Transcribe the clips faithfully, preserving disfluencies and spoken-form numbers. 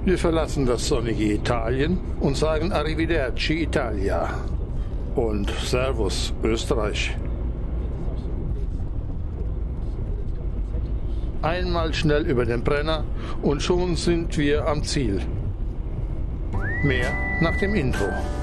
Wir verlassen das sonnige Italien und sagen Arrivederci Italia und Servus Österreich. Einmal schnell über den Brenner und schon sind wir am Ziel. Mehr nach dem Intro.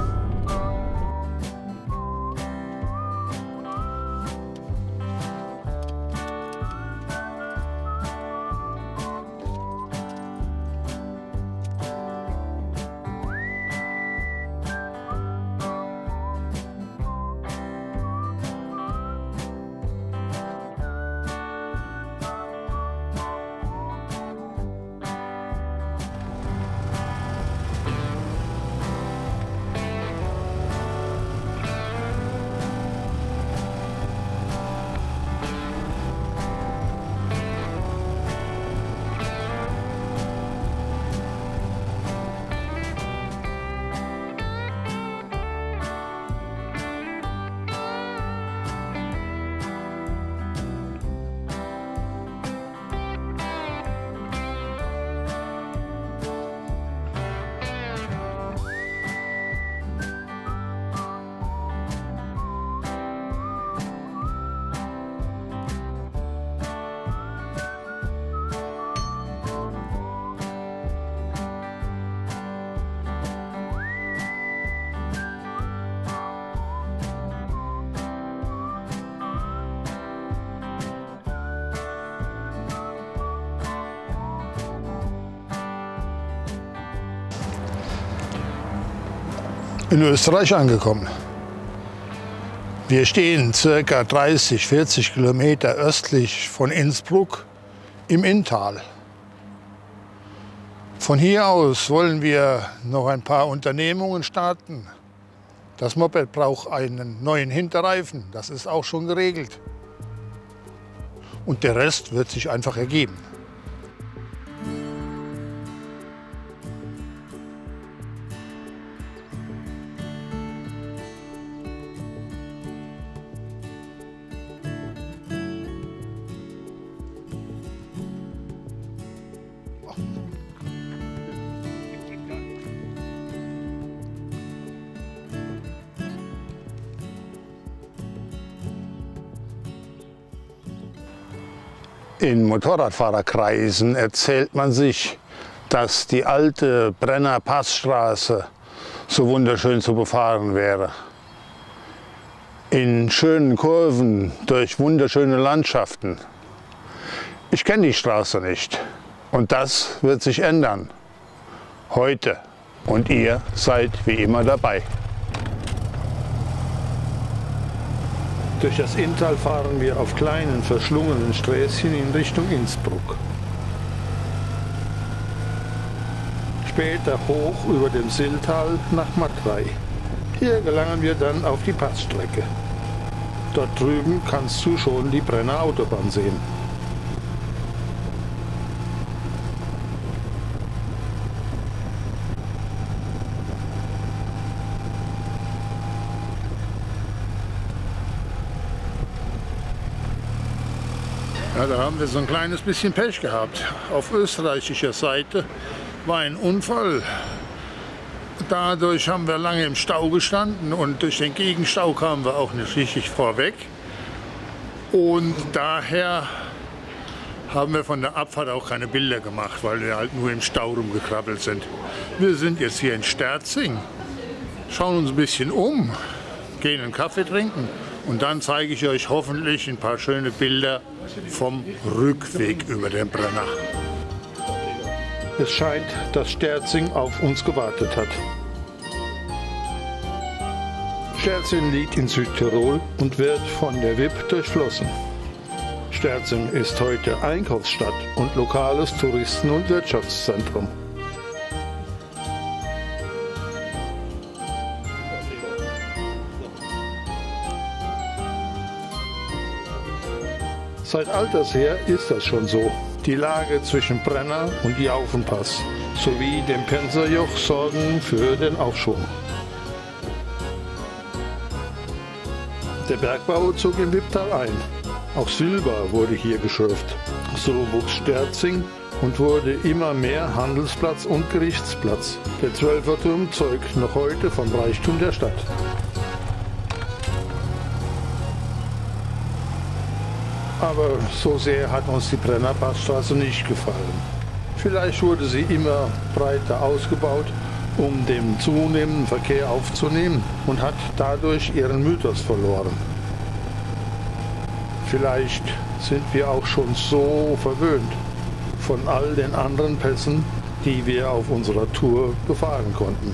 In Österreich angekommen. Wir stehen ca. dreißig, vierzig Kilometer östlich von Innsbruck im Inntal. Von hier aus wollen wir noch ein paar Unternehmungen starten. Das Moped braucht einen neuen Hinterreifen, das ist auch schon geregelt. Und der Rest wird sich einfach ergeben. In Motorradfahrerkreisen erzählt man sich, dass die alte Brenner Passstraße so wunderschön zu befahren wäre. In schönen Kurven durch wunderschöne Landschaften. Ich kenne die Straße nicht und das wird sich ändern. Heute. Und ihr seid wie immer dabei. Durch das Inntal fahren wir auf kleinen, verschlungenen Sträßchen in Richtung Innsbruck. Später hoch über dem Silltal nach Matrei. Hier gelangen wir dann auf die Passstrecke. Dort drüben kannst du schon die Brenner Autobahn sehen. Ja, da haben wir so ein kleines bisschen Pech gehabt. Auf österreichischer Seite war ein Unfall. Dadurch haben wir lange im Stau gestanden und durch den Gegenstau kamen wir auch nicht richtig vorweg. Und daher haben wir von der Abfahrt auch keine Bilder gemacht, weil wir halt nur im Stau rumgekrabbelt sind. Wir sind jetzt hier in Sterzing, schauen uns ein bisschen um, gehen einen Kaffee trinken. Und dann zeige ich euch hoffentlich ein paar schöne Bilder vom Rückweg über den Brenner. Es scheint, dass Sterzing auf uns gewartet hat. Sterzing liegt in Südtirol und wird von der Wipp durchflossen. Sterzing ist heute Einkaufsstadt und lokales Touristen- und Wirtschaftszentrum. Seit alters her ist das schon so. Die Lage zwischen Brenner und Jaufenpass sowie dem Penserjoch sorgen für den Aufschwung. Der Bergbau zog im Wipptal ein. Auch Silber wurde hier geschürft. So wuchs Sterzing und wurde immer mehr Handelsplatz und Gerichtsplatz. Der Zwölferturm zeugt noch heute vom Reichtum der Stadt. Aber so sehr hat uns die Brennerpassstraße nicht gefallen. Vielleicht wurde sie immer breiter ausgebaut, um den zunehmenden Verkehr aufzunehmen und hat dadurch ihren Mythos verloren. Vielleicht sind wir auch schon so verwöhnt von all den anderen Pässen, die wir auf unserer Tour befahren konnten.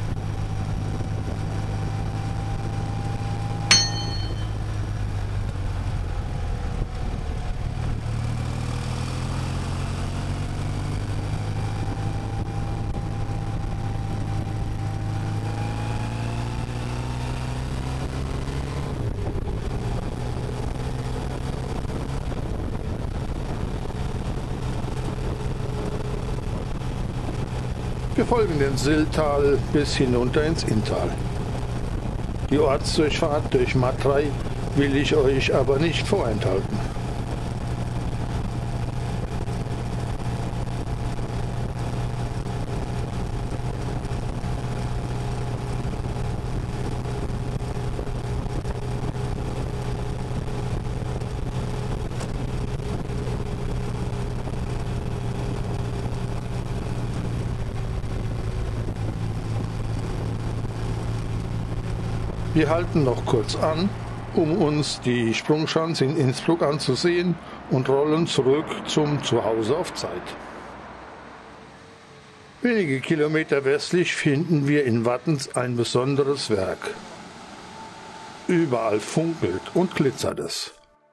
Wir folgen den Silltal bis hinunter ins Inntal. Die Ortsdurchfahrt durch Matrei will ich euch aber nicht vorenthalten. Wir halten noch kurz an, um uns die Sprungschanze in Innsbruck anzusehen und rollen zurück zum Zuhause auf Zeit. Wenige Kilometer westlich finden wir in Wattens ein besonderes Werk. Überall funkelt und glitzert es.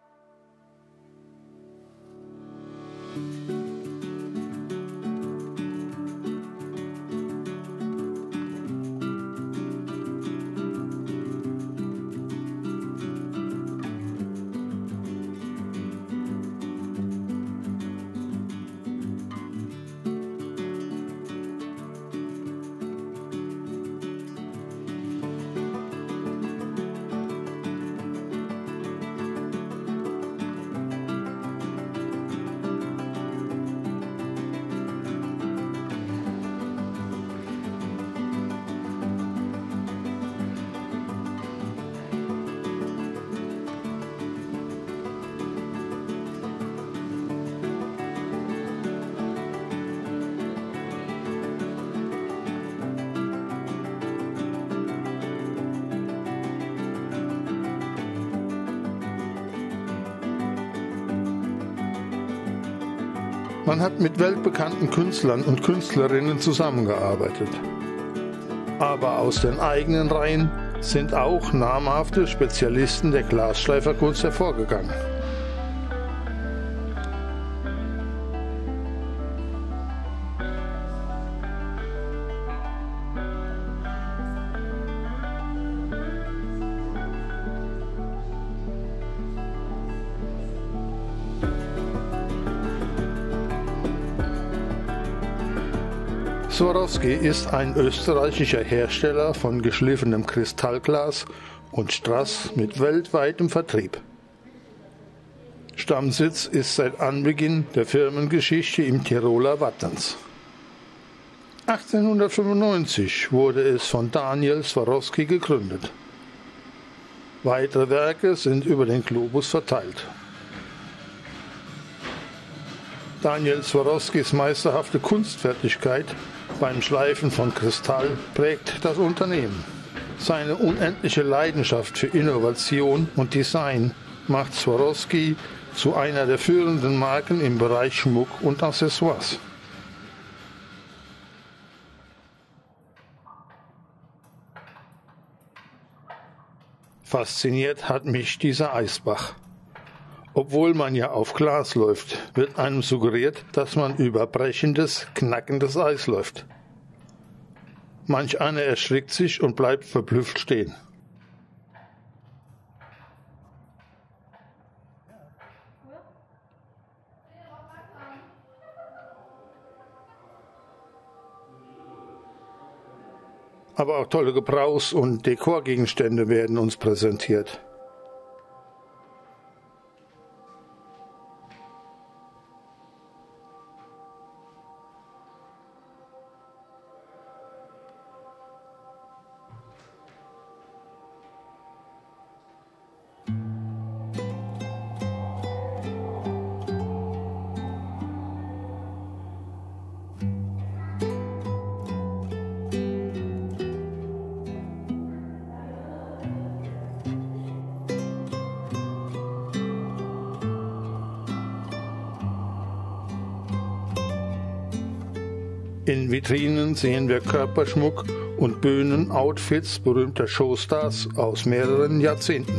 Man hat mit weltbekannten Künstlern und Künstlerinnen zusammengearbeitet. Aber aus den eigenen Reihen sind auch namhafte Spezialisten der Glasschleiferkunst hervorgegangen. Swarovski ist ein österreichischer Hersteller von geschliffenem Kristallglas und Strass mit weltweitem Vertrieb. Stammsitz ist seit Anbeginn der Firmengeschichte im Tiroler Wattens. achtzehnhundertfünfundneunzig wurde es von Daniel Swarovski gegründet. Weitere Werke sind über den Globus verteilt. Daniel Swarovskis meisterhafte Kunstfertigkeit beim Schleifen von Kristall prägt das Unternehmen. Seine unendliche Leidenschaft für Innovation und Design macht Swarovski zu einer der führenden Marken im Bereich Schmuck und Accessoires. Fasziniert hat mich dieser Eisbach. Obwohl man ja auf Glas läuft, wird einem suggeriert, dass man über brechendes, knackendes Eis läuft. Manch einer erschrickt sich und bleibt verblüfft stehen. Aber auch tolle Gebrauchs- und Dekorgegenstände werden uns präsentiert. In Vitrinen sehen wir Körperschmuck und Bühnenoutfits berühmter Showstars aus mehreren Jahrzehnten.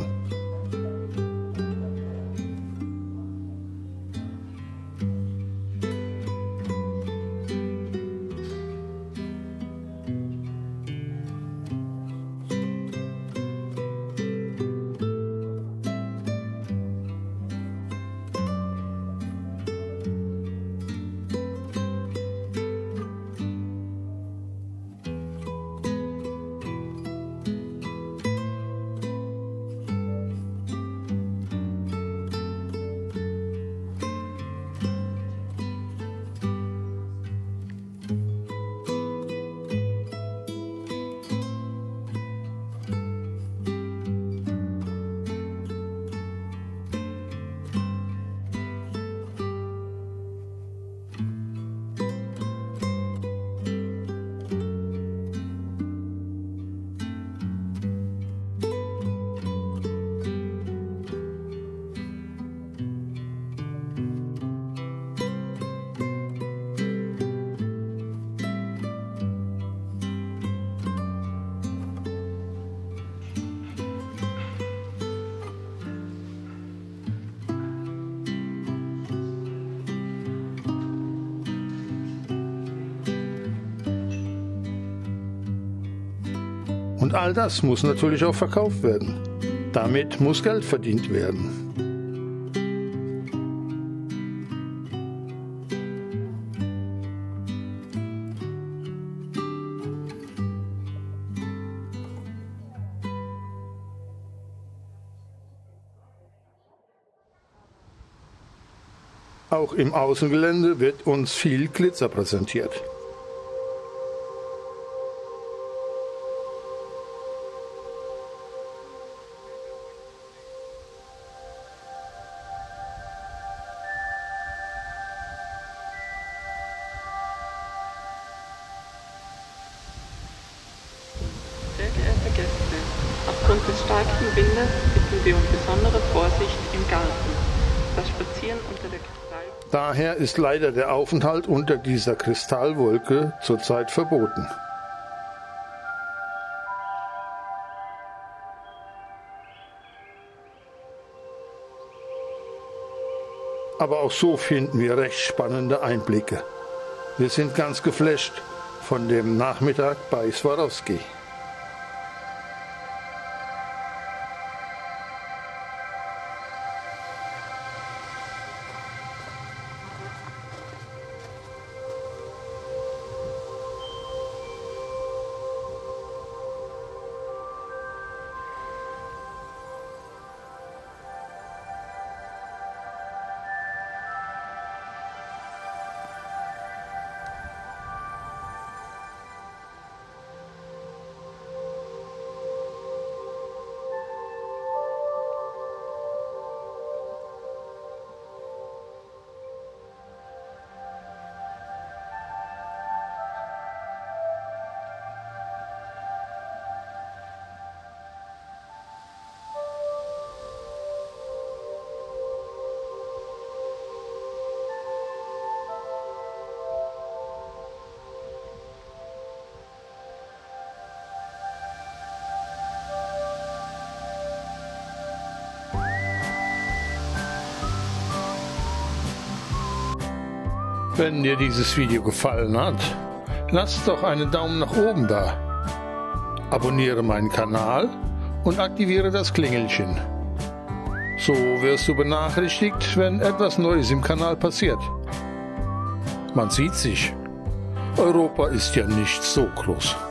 Und all das muss natürlich auch verkauft werden. Damit muss Geld verdient werden. Auch im Außengelände wird uns viel Glitzer präsentiert. Sehr geehrte Gäste, aufgrund des starken Windes bitten wir um besondere Vorsicht im Garten. Das Spazieren unter der Kristall... Daher ist leider der Aufenthalt unter dieser Kristallwolke zurzeit verboten. Aber auch so finden wir recht spannende Einblicke. Wir sind ganz geflasht von dem Nachmittag bei Swarovski. Wenn dir dieses Video gefallen hat, lass doch einen Daumen nach oben da. Abonniere meinen Kanal und aktiviere das Klingelchen. So wirst du benachrichtigt, wenn etwas Neues im Kanal passiert. Man sieht sich. Europa ist ja nicht so groß.